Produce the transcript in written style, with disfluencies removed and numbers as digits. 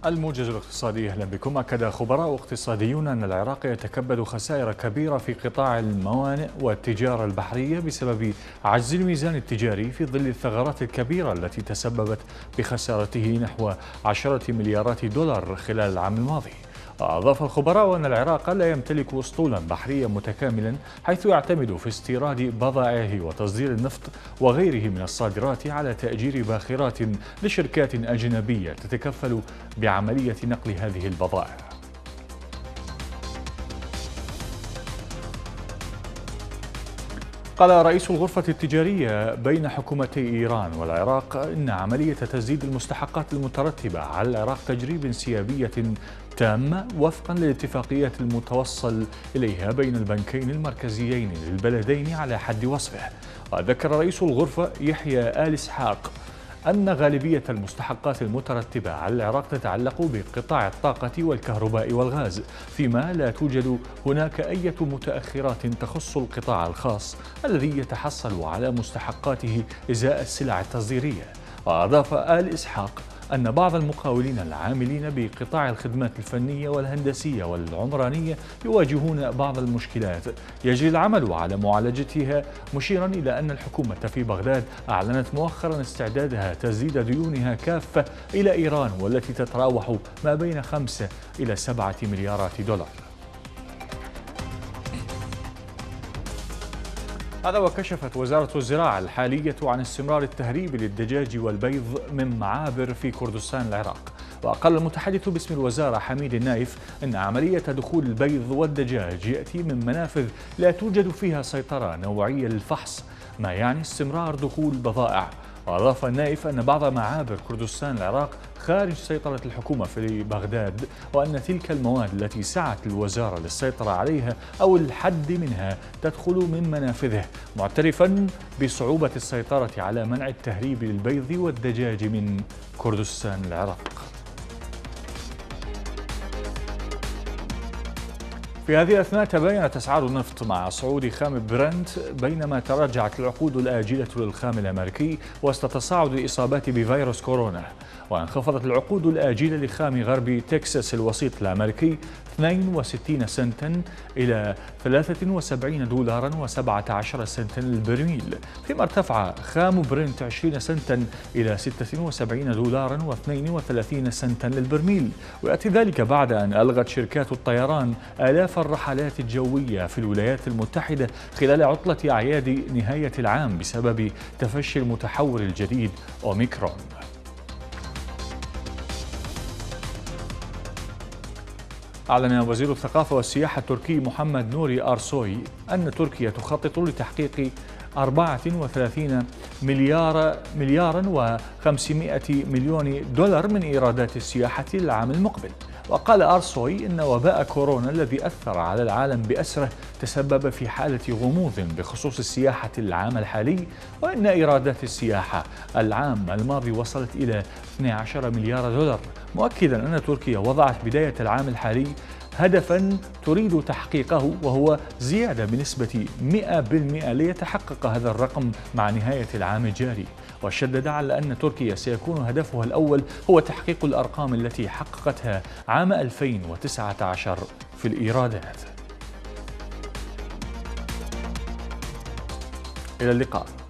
الموجز الاقتصادي، أهلا بكم. أكد خبراء اقتصاديون أن العراق يتكبد خسائر كبيرة في قطاع الموانئ والتجارة البحرية بسبب عجز الميزان التجاري في ظل الثغرات الكبيرة التي تسببت بخسارته نحو 10 مليارات دولار خلال العام الماضي. أضاف الخبراء أن العراق لا يمتلك أسطولا بحريا متكاملا، حيث يعتمد في استيراد بضائعه وتصدير النفط وغيره من الصادرات على تأجير باخرات لشركات أجنبية تتكفل بعملية نقل هذه البضائع. قال رئيس الغرفة التجارية بين حكومتي إيران والعراق إن عملية تسديد المستحقات المترتبة على العراق تجري بانسيابية تامة وفقا للاتفاقيات المتوصل إليها بين البنكين المركزيين للبلدين على حد وصفه. وذكر رئيس الغرفة يحيى آل إسحاق أن غالبية المستحقات المترتبة على العراق تتعلق بقطاع الطاقة والكهرباء والغاز، فيما لا توجد هناك أي متأخرات تخص القطاع الخاص الذي يتحصل على مستحقاته إزاء السلع التصديرية. وأضاف آل إسحاق أن بعض المقاولين العاملين بقطاع الخدمات الفنية والهندسية والعمرانية يواجهون بعض المشكلات يجري العمل على معالجتها، مشيرا إلى أن الحكومة في بغداد أعلنت مؤخرا استعدادها تسديد ديونها كافة إلى إيران، والتي تتراوح ما بين 5 إلى 7 مليارات دولار. هذا وكشفت وزارة الزراعة الحالية عن استمرار التهريب للدجاج والبيض من معابر في كردستان العراق. وقال المتحدث باسم الوزارة حميد النايف أن عملية دخول البيض والدجاج يأتي من منافذ لا توجد فيها سيطرة نوعية للفحص، ما يعني استمرار دخول بضائع. وأضاف النائف أن بعض معابر كردستان العراق خارج سيطرة الحكومة في بغداد، وأن تلك المواد التي سعت الوزارة للسيطرة عليها أو الحد منها تدخل من منافذه، معترفا بصعوبة السيطرة على منع التهريب للبيض والدجاج من كردستان العراق. في هذه الأثناء تباينت أسعار النفط مع صعود خام برنت، بينما تراجعت العقود الآجلة للخام الأمريكي وسط تصاعد الإصابات بفيروس كورونا. وانخفضت العقود الآجلة لخام غرب تكساس الوسيط الأمريكي 62 سنتا إلى 73 دولارا و17 سنتا للبرميل، فيما ارتفع خام برنت 20 سنتا إلى 76 دولارا و32 سنتا للبرميل. ويأتي ذلك بعد أن ألغت شركات الطيران آلاف الرحلات الجوية في الولايات المتحدة خلال عطلة أعياد نهاية العام بسبب تفشي المتحور الجديد أوميكرون. أعلن وزير الثقافة والسياحة التركي محمد نوري أرسوي أن تركيا تخطط لتحقيق 34 مليارا و500 مليون دولار من إيرادات السياحة للعام المقبل. وقال أرسوي إن وباء كورونا الذي أثر على العالم بأسره تسبب في حالة غموض بخصوص السياحة العام الحالي، وإن إيرادات السياحة العام الماضي وصلت إلى 12 مليار دولار، مؤكدا أن تركيا وضعت بداية العام الحالي هدفا تريد تحقيقه، وهو زيادة بنسبة 100% ليتحقق هذا الرقم مع نهاية العام الجاري. وشدد على أن تركيا سيكون هدفها الأول هو تحقيق الأرقام التي حققتها عام 2019 في الإيرادات. إلى اللقاء.